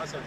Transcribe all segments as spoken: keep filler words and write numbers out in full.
حسن.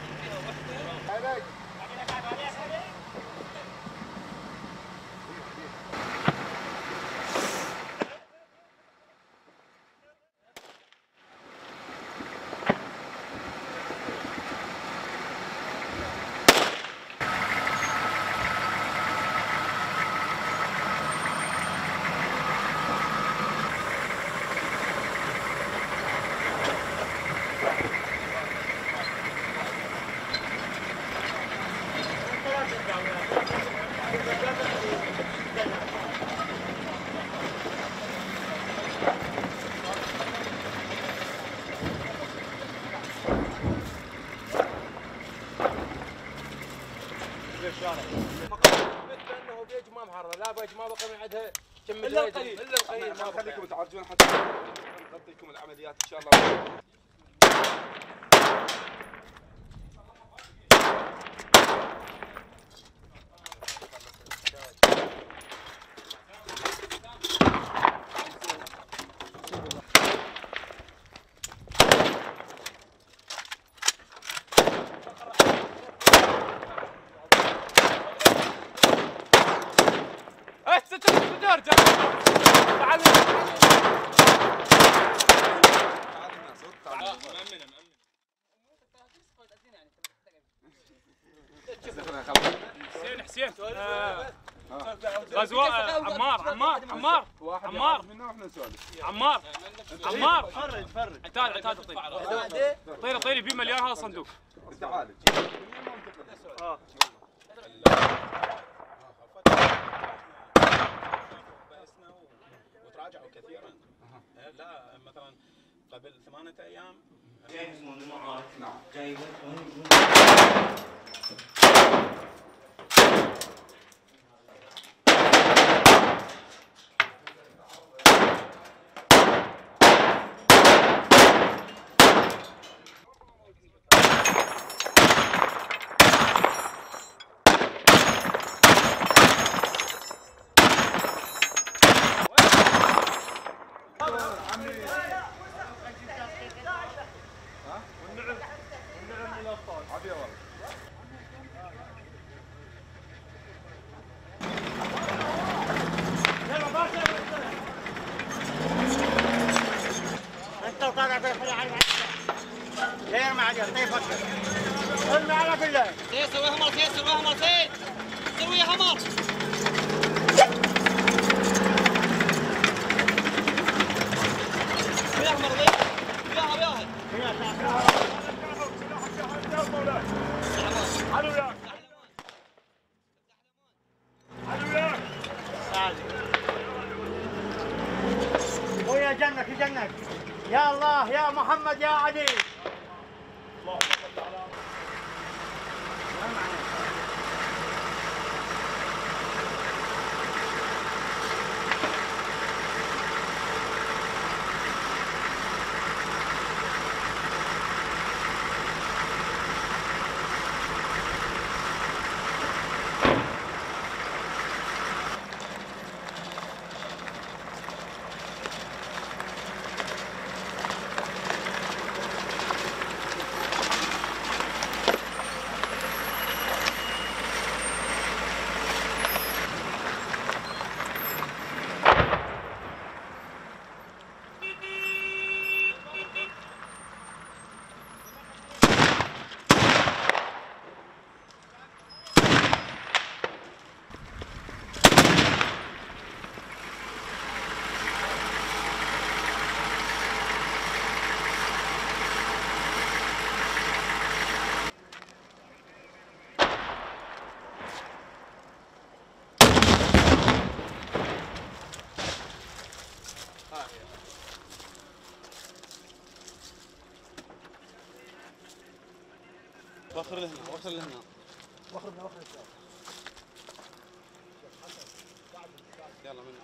انه بيج ما محرر، لا بيج ما بقى من عندها كم الا القليل الا القليل. ما خليكم تعالجون حتى نغطي لكم العمليات ان شاء الله. حسين حسين غزوة عمار عمار عمار عمار عمار عمار فرد فرد اعتاد اعتاد طير طير طير بيه مليان هذا الصندوق. تعال اه وتراجعوا كثيرا. لا مثلا قبل ثمانية ايام جاي من المعارك. نعم جاي غير ما عجل طيب فكر ارمي على كله سير سوي همر سير سوي همر سير سوي همر ويا همر وياها وياها علو ياك علو ياك ويا جنك جنك يا الله يا محمد يا علي. اللهم صل على وخر لهنا وخر لهنا وخر من وخر الشارع. يلا من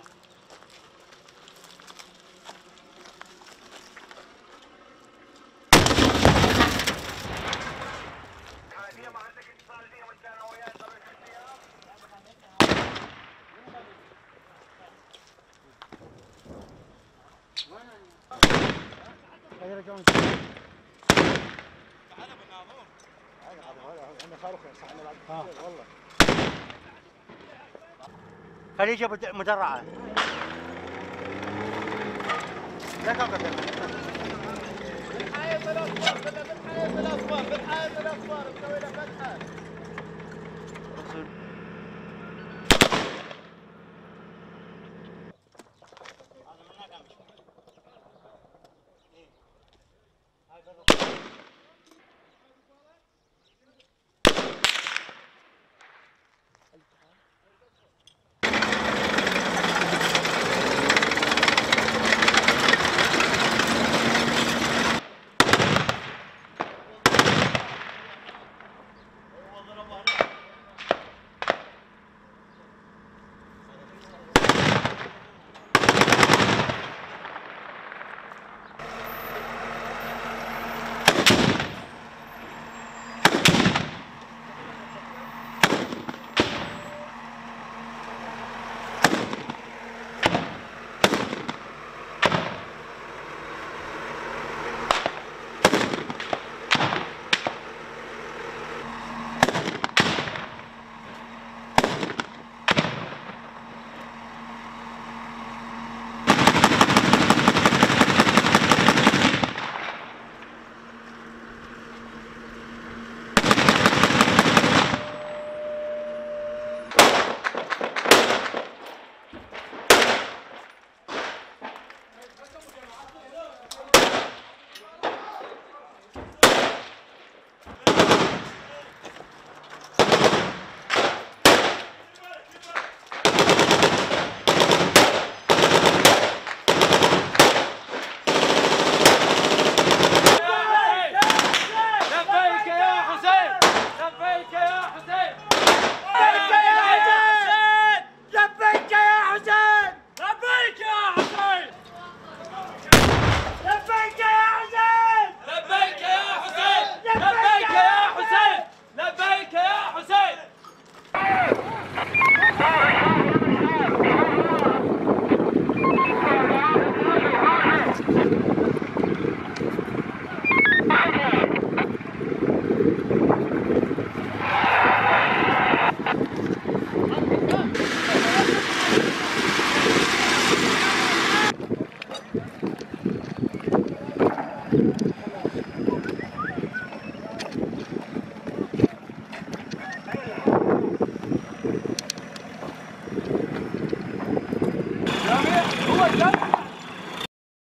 يرجعون. تعال ابو ناظر. خليجة مدرعة. لا تقدر. بالحائط الاصفر، بالحائط الاصفر، بالحائط الاصفر، مسوي له فتحة.